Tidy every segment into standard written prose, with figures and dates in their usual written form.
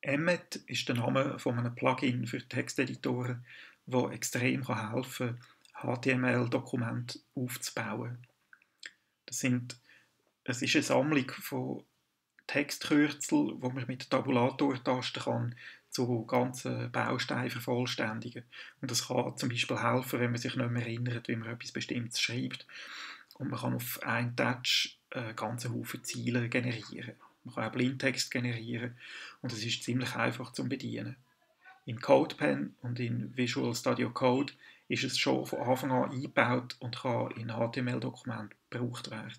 Emmet ist der Name von einem Plugin für Texteditoren, das extrem helfen kann, HTML-Dokumente aufzubauen. Es ist eine Sammlung von Textkürzeln, die man mit der Tabulator-Taste zu ganzen Bausteinen vervollständigen. Und das kann zum Beispiel helfen, wenn man sich nicht mehr erinnert, wie man etwas Bestimmtes schreibt. Und man kann auf einen Touch einen ganzen Haufen Zeilen generieren. Man kann auch Blindtext generieren und es ist ziemlich einfach zu bedienen. In CodePen und in Visual Studio Code ist es schon von Anfang an eingebaut und kann in HTML-Dokumenten gebraucht werden.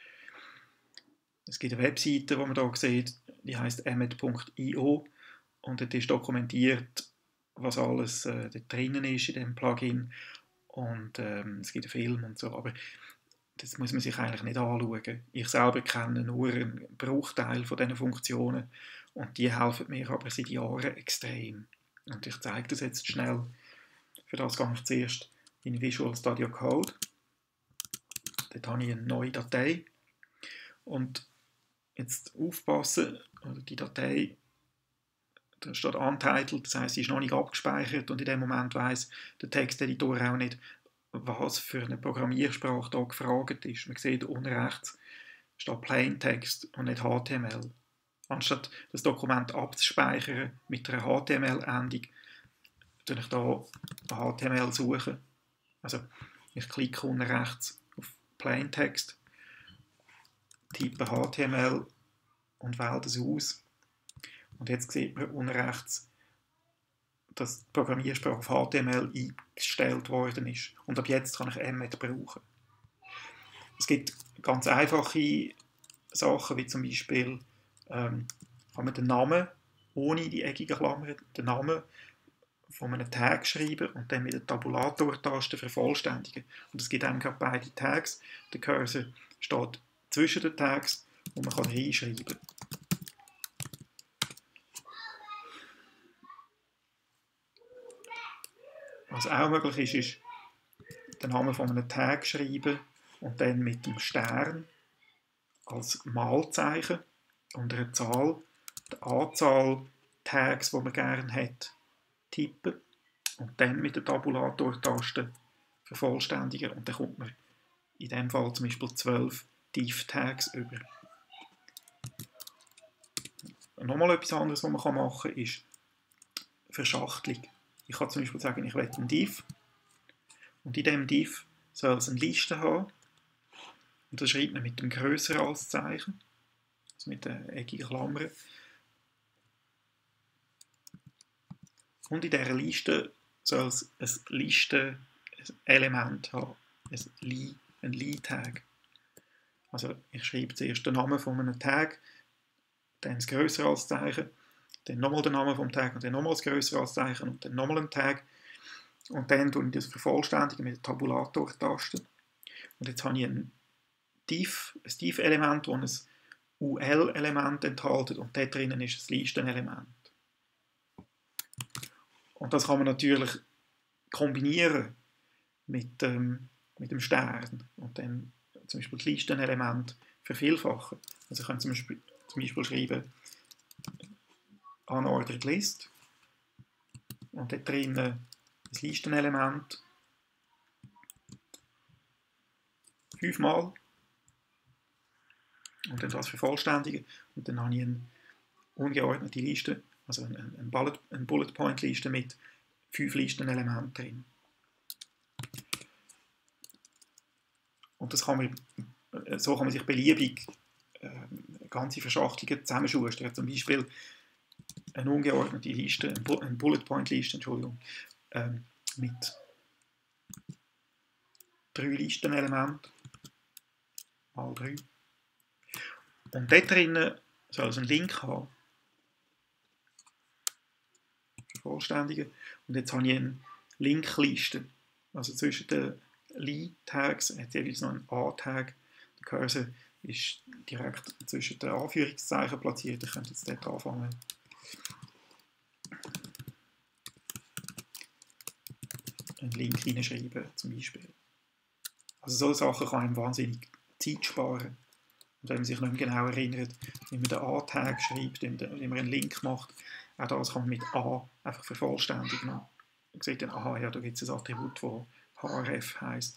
Es gibt eine Webseite, die man hier sieht, die heisst emmet.io und dort ist dokumentiert, was alles dort drinnen ist in diesem Plugin und es gibt einen Film und so, aber das muss man sich eigentlich nicht anschauen. Ich selber kenne nur einen Bruchteil von diesen Funktionen und die helfen mir aber seit Jahren extrem. Und ich zeige das jetzt schnell. Für das gehe ich zuerst in Visual Studio Code. Dort habe ich eine neue Datei. Und jetzt aufpassen, die Datei, da steht untitled, das heisst, sie ist noch nicht abgespeichert und in dem Moment weiss der Texteditor auch nicht, was für eine Programmiersprache da gefragt ist. Man sieht unten rechts steht Plaintext und nicht HTML. Anstatt das Dokument abzuspeichern mit einer HTML-Endung, suche ich hier HTML suchen. Also ich klicke unten rechts auf Plaintext, tippe HTML und wähle das aus. Und jetzt sieht man unten rechts, dass die Programmiersprache auf HTML eingestellt worden ist. Und ab jetzt kann ich Emmet brauchen. Es gibt ganz einfache Sachen, wie zum Beispiel kann man den Namen ohne die eckigen Klammern, den Namen von einem Tag schreiben und dann mit der Tabulator-Taste vervollständigen. Und es gibt dann gerade beide Tags. Der Cursor steht zwischen den Tags und man kann reinschreiben. Was auch möglich ist den Namen von einem Tag schreiben und dann mit dem Stern als Malzeichen und einer Zahl die Anzahl Tags, die man gerne hat, tippen und dann mit der Tabulator-Taste vervollständigen und dann kommt man in diesem Fall zum Beispiel 12 Div-Tags über. Nochmal etwas anderes, was man machen kann, ist Verschachtelung. Ich kann zum Beispiel sagen, ich will einen Div und in diesem Div soll es eine Liste haben und das schreibt man mit dem größer als Zeichen, also mit der eckigen Klammer. Und in dieser Liste soll es ein Listenelement haben, ein Li-Tag. Also ich schreibe zuerst den Namen von einem Tag, dann das größer als Zeichen, dann nochmal den Namen vom Tag und dann nochmal das größer als Zeichen und dann nochmal einen Tag. Und dann tue ich das vervollständigen mit der Tabulator-Taste. Und jetzt habe ich ein Div-Element, das ein UL-Element enthält und dort drinnen ist ein Listenelement. Und das kann man natürlich kombinieren mit dem Stern und dann zum Beispiel das Listenelement vervielfachen. Also ich kann zum Beispiel schreiben Unordered List und dort drinnen das Listenelement 5-mal und dann das vervollständigen und dann habe ich eine ungeordnete Liste, also eine Bullet-Point-Liste mit 5 Listenelementen drin. Und so kann man sich beliebig ganze Verschachtelungen zusammenschustern. Zum Beispiel eine ungeordnete Liste, eine Bullet-Point-Liste, mit 3 Listenelementen mal 3. Und dort drinnen soll es einen Link haben. Vervollständigen. Und jetzt habe ich eine Linkliste. Also zwischen den Li-Tags hat es jeweils noch einen A-Tag. Der Cursor ist direkt zwischen den Anführungszeichen platziert. Ich könnte jetzt dort anfangen. Einen Link hineinschreiben, zum Beispiel. Also solche Sachen kann einem wahnsinnig Zeit sparen. Und wenn man sich nicht mehr genau erinnert, wie man den A-Tag schreibt, wie man einen Link macht, Auch das kann man mit A einfach vervollständigen. Man sieht dann, aha, ja, da gibt es ein Attribut, das href heisst.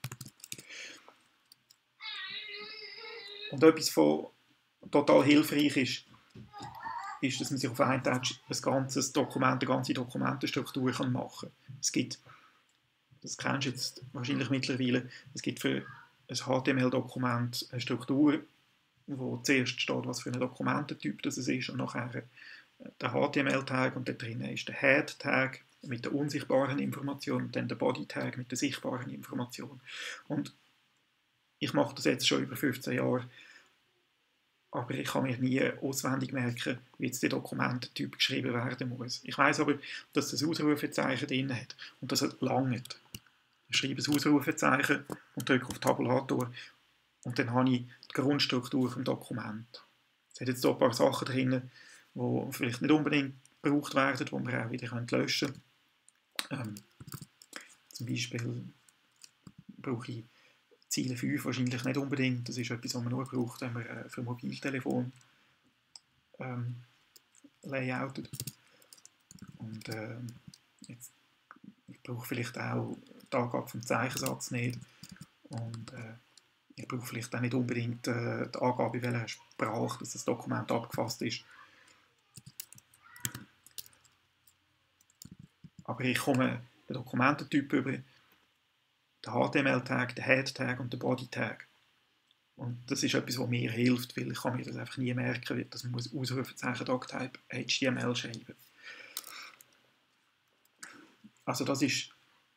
Und etwas, was total hilfreich ist, dass man sich auf einen Touch ein ganzes Dokument, eine ganze Dokumentenstruktur machen kann. Es gibt, das kennst du jetzt wahrscheinlich mittlerweile, es gibt für ein HTML-Dokument eine Struktur, wo zuerst steht, was für ein Dokumententyp das ist, und nachher der HTML-Tag, und da drin ist der Head-Tag mit der unsichtbaren Information und dann der Body-Tag mit der sichtbaren Information. Und ich mache das jetzt schon über 15 Jahre, aber ich kann mir nie auswendig merken, wie jetzt der Dokumententyp geschrieben werden muss. Ich weiß aber, dass das Ausrufezeichen drin hat und das langt. Ich schreibe das Ausrufezeichen und drücke auf Tabulator und dann habe ich die Grundstruktur des Dokuments. Es hat jetzt hier ein paar Sachen drin, die vielleicht nicht unbedingt gebraucht werden, die wir auch wieder löschen können. Zum Beispiel brauche ich Ziele 5 wahrscheinlich nicht unbedingt. Das ist etwas, was man nur braucht, wenn man für Mobiltelefon layoutet. Und jetzt, ich brauche vielleicht auch die Angabe vom Zeichensatz nicht. Und ich brauche vielleicht auch nicht unbedingt die Angabe, in welcher Sprache das Dokument abgefasst ist. Aber ich komme den Dokumententyp über, den HTML-Tag, den Head-Tag und den Body-Tag. Und das ist etwas, was mir hilft, weil ich kann mir das einfach nie merken, dass man Ausrufezeichen Doctype HTML schreiben. Also das ist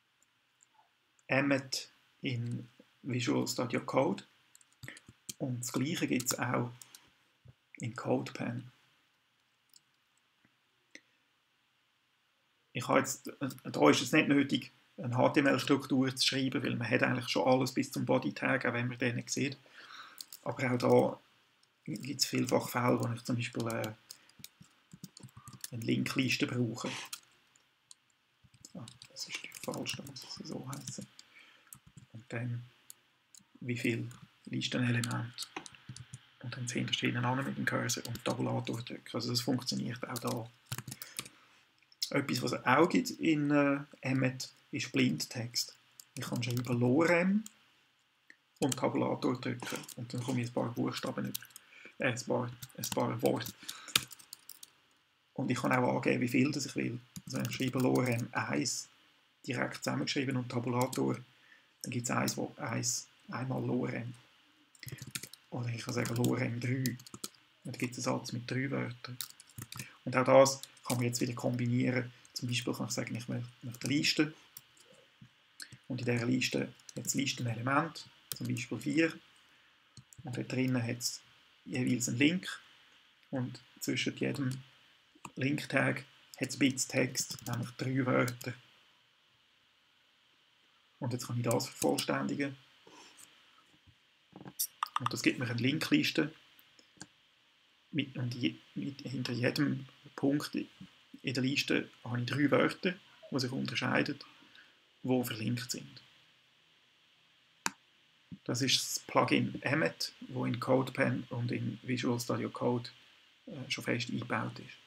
Emmet in Visual Studio Code. Und das Gleiche gibt es auch in CodePen. Da ist es nicht nötig, eine HTML-Struktur zu schreiben, weil man hat eigentlich schon alles bis zum Body-Tag, auch wenn man den nicht sieht. Aber auch da gibt es vielfach Fälle, wo ich zum Beispiel eine Linkliste brauche. Das ist falsch, da muss es so heißen. Und dann wie viele Listenelemente. Und dann sind hintereinander mit dem Cursor und Tabulator drücken. Also das funktioniert auch da. Etwas, was es auch gibt in Emmet, ist Blindtext. Ich kann schreiben Lorem und Tabulator drücken. Und dann komme ich ein paar Buchstaben über. Ein paar Worte. Und ich kann auch angeben, wie viel das ich will. Also wenn ich schreibe Lorem 1 direkt zusammengeschrieben und Tabulator, dann gibt es eins, wo einmal Lorem. Oder ich kann sagen Lorem 3. Und dann gibt es einen Satz mit 3 Wörtern. Und auch das kann man jetzt wieder kombinieren. Zum Beispiel kann ich sagen, ich möchte eine Liste. Und in dieser Liste hat es Listenelement, zum Beispiel 4. Und dort drinnen hat es jeweils einen Link. Und zwischen jedem Link-Tag hat es ein bisschen Text, nämlich 3 Wörter. Und jetzt kann ich das vervollständigen. Und das gibt mir eine Linkliste. Hinter jedem Punkt in der Liste habe ich 3 Wörter, die sich unterscheiden, die verlinkt sind. Das ist das Plugin Emmet, das in CodePen und in Visual Studio Code schon fest eingebaut ist.